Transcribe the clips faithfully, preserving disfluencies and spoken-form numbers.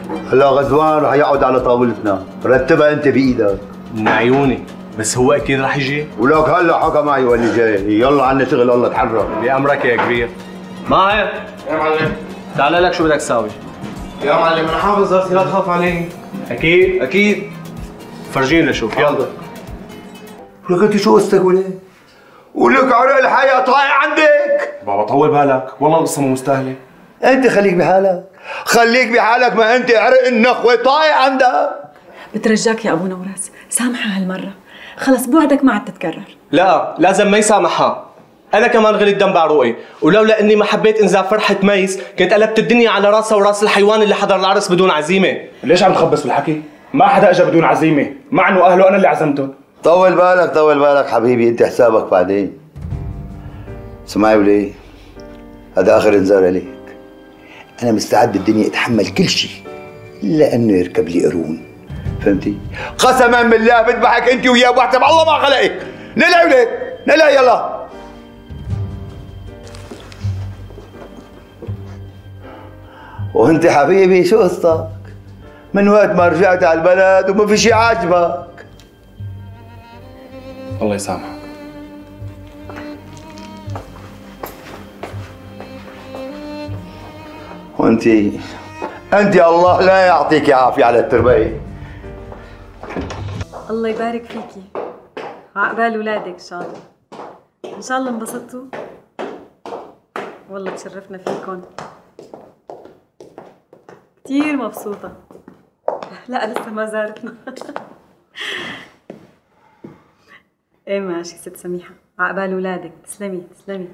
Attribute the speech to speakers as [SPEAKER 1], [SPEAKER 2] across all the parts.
[SPEAKER 1] هلا غزوان رح يقعد على طاولتنا، رتبها انت بايدك.
[SPEAKER 2] من عيوني، بس هو اكيد رح يجي؟
[SPEAKER 1] ولك هلا حكى معي واللي جاي، يلا عنا شغل، الله تحرك.
[SPEAKER 2] بأمرك يا كبير. ماهر
[SPEAKER 3] يا معلم
[SPEAKER 2] تعال لك شو بدك تساوي؟
[SPEAKER 3] يا معلم انا حافظ راسي لا تخاف علي.
[SPEAKER 2] اكيد؟
[SPEAKER 3] اكيد.
[SPEAKER 2] فرجيني لشوف يلا.
[SPEAKER 1] ولك انت شو قصتك وليه؟ ولك عرق الحياة طايع عندك؟
[SPEAKER 3] بابا طول بالك، والله القصة مو مستاهلة.
[SPEAKER 1] انت خليك بحالك، خليك بحالك، ما انت عرق النخوة طايع عندك.
[SPEAKER 4] بترجاك يا ابو نوراس، سامحها هالمرة، خلص بوعدك ما عاد تتكرر.
[SPEAKER 2] لا لازم ما يسامحها. أنا كمان غلي الدم بعروقي، ولولا إني ما حبيت إنزال فرحة ميس كنت قلبت الدنيا على راسها وراس الحيوان اللي حضر العرس بدون عزيمة.
[SPEAKER 3] ليش عم تخبص بالحكي؟ ما حدا اجى بدون عزيمة، مع انه اهله انا اللي عزمتهم.
[SPEAKER 1] طول بالك طول بالك حبيبي، انت حسابك بعدين. اسمعي ولي، هذا آخر إنذار عليك. أنا مستعد بالدنيا أتحمل كل شيء إلا إنه يركب لي قرون، فهمتي؟ قسما بالله بذبحك أنت وياه وبحسب الله ما خلقك. نلعب وليك، نلعب يلا. وأنت حبيبي شو قصتك؟ من وقت ما رجعت على البلد وما في شيء عاجبك.
[SPEAKER 3] الله يسامحك.
[SPEAKER 1] وانت انت الله لا يعطيك عافيه على التربيه.
[SPEAKER 4] الله يبارك فيكي، عقبال ولادك ان شاء الله. ان شاء الله انبسطتوا. والله تشرفنا فيكم، كثير مبسوطه. لا لسه ما زارتنا. ايه ماشي ست سميحه، عقبال ولادك. تسلمي تسلمي.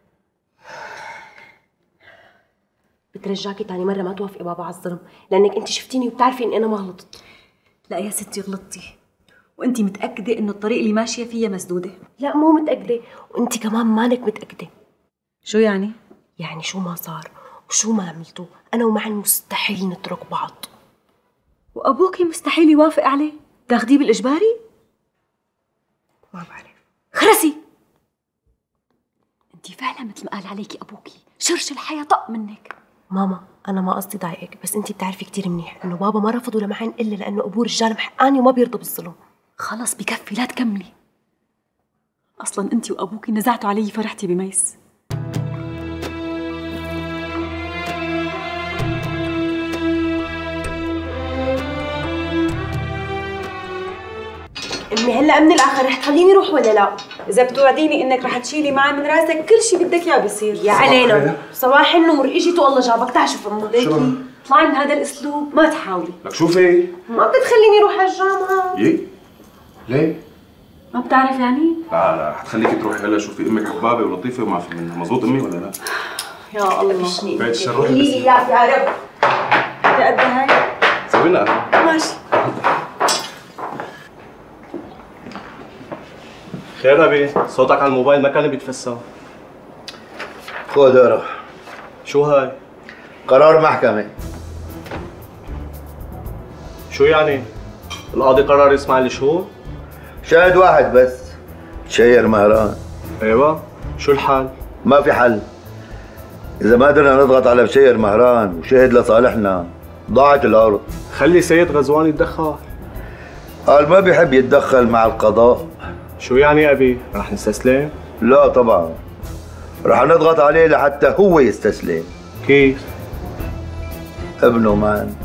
[SPEAKER 5] بترجاكي تاني مرة ما توافقي بابا على الظلم، لأنك أنت شفتيني وبتعرفي إني أنا ما غلطت.
[SPEAKER 4] لا يا ستي غلطتي، وأنت متأكدة إنه الطريق اللي ماشية فيه مسدودة؟
[SPEAKER 5] لا مو متأكدة، وأنت كمان مانك متأكدة.
[SPEAKER 4] شو يعني؟
[SPEAKER 5] يعني شو ما صار وشو ما عملتوا أنا ومعن مستحيل نترك بعض.
[SPEAKER 4] وأبوكي مستحيل يوافق عليه؟ تاخديه بالإجباري؟
[SPEAKER 5] ما بعرف.
[SPEAKER 4] خرسي، أنت فعلا مثل ما قال عليكي أبوكي شرش الحياة طق منك.
[SPEAKER 5] ماما أنا ما قصدي ضايقك، بس أنت بتعرفي كتير منيح إنه بابا ما رفضوا لمعن إلا لأنه أبوه رجال محقاني وما بيرضى بالظلم.
[SPEAKER 4] خلص بكفي لا تكملي. أصلا أنت وأبوكي نزعتوا علي فرحتي بميس.
[SPEAKER 5] أمي هلا من الآخر رح تخليني روح ولا لا؟
[SPEAKER 4] إذا بتوعديني إنك رح تشيلي معي من راسك كل شيء بدك إياه بيصير.
[SPEAKER 5] يا علينا صباح النور، إجيت والله جابك. تعال شوف أمه.
[SPEAKER 4] ليكي اطلعي من هذا الأسلوب، ما تحاولي.
[SPEAKER 3] لك شوفي
[SPEAKER 5] ما بتخليني روح على الجامعة.
[SPEAKER 3] يي ليه؟
[SPEAKER 4] ما بتعرف يعني؟
[SPEAKER 3] لا لا حتخليكي تروحي هلا. شوفي امك حبابه ولطيفه وما في منها، مزبوط امي ولا لا؟
[SPEAKER 4] يا الله
[SPEAKER 5] فيشني
[SPEAKER 3] بعد الشر روحي.
[SPEAKER 5] لي إياك يا رب.
[SPEAKER 4] قد هاي؟
[SPEAKER 3] سوي لنا
[SPEAKER 4] ماشي.
[SPEAKER 2] خير أبي، صوتك على الموبايل ما كان بيتفسر.
[SPEAKER 1] خذ اقرا.
[SPEAKER 2] شو هاي؟
[SPEAKER 1] قرار محكمة.
[SPEAKER 2] شو يعني؟ القاضي قرر يسمع الشهود؟
[SPEAKER 1] شاهد واحد بس، شير مهران.
[SPEAKER 2] ايوه، شو الحل؟
[SPEAKER 1] ما في حل. إذا ما قدرنا نضغط على بشير مهران وشهد لصالحنا ضاعت الأرض.
[SPEAKER 2] خلي سيد غزوان يتدخل.
[SPEAKER 1] قال ما بيحب يتدخل مع القضاء.
[SPEAKER 2] شو يعني أبي؟ رح نستسلم؟
[SPEAKER 1] لا طبعا، رح نضغط عليه لحتى هو يستسلم.
[SPEAKER 2] كيف؟
[SPEAKER 1] ابنه مان